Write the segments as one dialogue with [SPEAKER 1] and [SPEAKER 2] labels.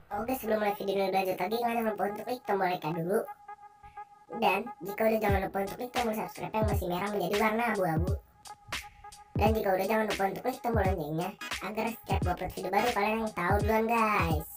[SPEAKER 1] Oke, sebelum mulai video ini lanjut lagi, kalian jangan lupa untuk klik tombol like dulu. Dan jika udah, jangan lupa untuk klik tombol subscribe yang masih merah menjadi warna abu-abu. Dan jika udah, jangan lupa untuk klik tombol loncengnya agar setiap upload video baru kalian yang tahu duluan guys.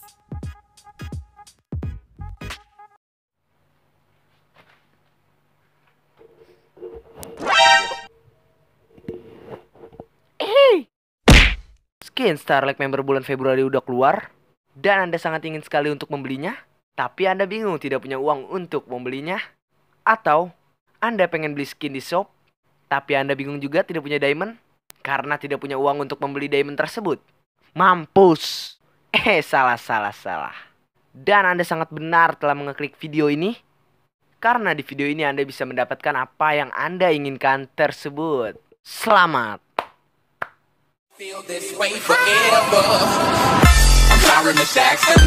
[SPEAKER 2] Skin Starlight member bulan Februari udah keluar dan Anda sangat ingin sekali untuk membelinya, tapi Anda bingung tidak punya uang untuk membelinya. Atau Anda pengen beli skin di shop, tapi Anda bingung juga tidak punya diamond karena tidak punya uang untuk membeli diamond tersebut. Mampus. Salah. Dan Anda sangat benar telah mengeklik video ini, karena di video ini Anda bisa mendapatkan apa yang Anda inginkan tersebut. Selamat.
[SPEAKER 3] Feel this way forever. I'm sorry, Miss Jackson.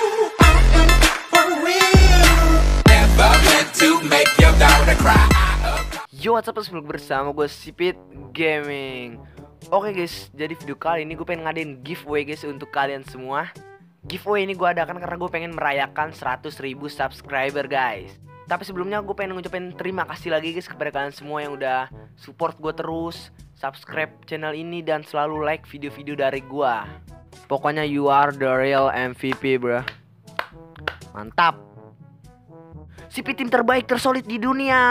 [SPEAKER 3] For real. Never meant to make your daughter cry.
[SPEAKER 2] Yo, what's up, bersama gue Sipit Gaming. Oke guys, jadi video kali ini gue pengen ngadain giveaway guys untuk kalian semua. Giveaway ini gue adakan karena gue pengen merayakan 100.000 subscriber guys. Tapi sebelumnya gue pengen ngucapin terima kasih lagi guys kepada kalian semua yang udah support gue terus, subscribe channel ini, dan selalu like video-video dari gue. Pokoknya you are the real MVP bro. Mantap. Sipit tim terbaik tersolid di dunia.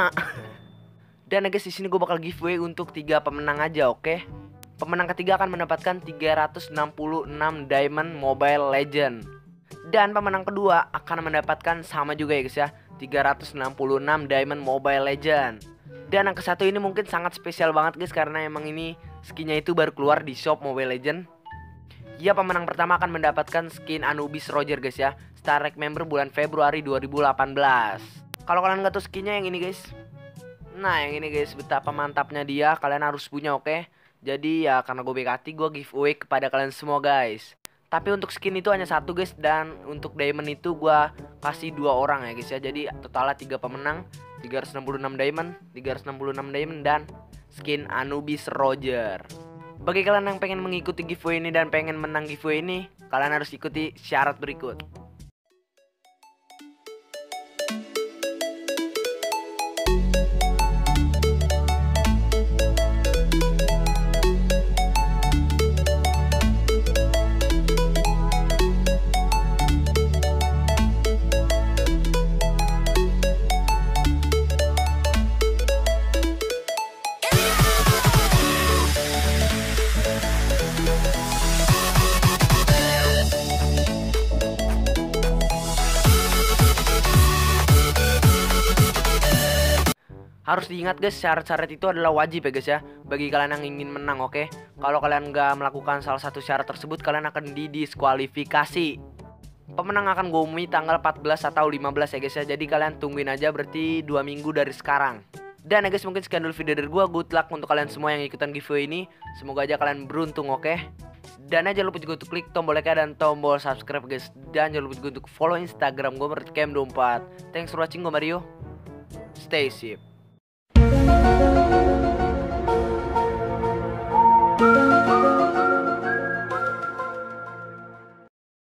[SPEAKER 2] Dan guys, di sini gue bakal giveaway untuk 3 pemenang aja, oke? Pemenang ketiga akan mendapatkan 366 Diamond Mobile Legend. Dan pemenang kedua akan mendapatkan sama juga ya guys ya, 366 Diamond Mobile Legend. Dan yang ke satu ini mungkin sangat spesial banget guys, karena emang ini skinnya itu baru keluar di shop Mobile Legend. Ya, pemenang pertama akan mendapatkan skin Anubis Roger guys ya, Starlight member bulan Februari 2018. Kalau kalian nggak tahu skinnya yang ini guys, nah yang ini guys, betapa mantapnya dia, kalian harus punya, oke? Jadi ya karena gue baik hati, gue giveaway kepada kalian semua guys. Tapi untuk skin itu hanya satu guys, dan untuk diamond itu gue kasih 2 orang ya guys ya. Jadi totalnya 3 pemenang, 366 diamond, dan skin Anubis Roger. Bagi kalian yang pengen mengikuti giveaway ini dan pengen menang giveaway ini, kalian harus ikuti syarat berikut. Harus diingat guys, syarat-syarat itu adalah wajib ya guys ya, bagi kalian yang ingin menang, oke? Kalau kalian nggak melakukan salah satu syarat tersebut, kalian akan didiskualifikasi. Pemenang akan gue umumi tanggal 14 atau 15 ya guys ya. Jadi kalian tungguin aja, berarti 2 minggu dari sekarang. Dan ya guys, mungkin sekian dulu video dari gue. Good luck untuk kalian semua yang ikutan giveaway ini. Semoga aja kalian beruntung, oke? Dan jangan lupa juga untuk klik tombol like dan tombol subscribe guys. Dan jangan lupa juga untuk follow Instagram gue @cam24. Thanks for watching, gue Mario. Stay safe.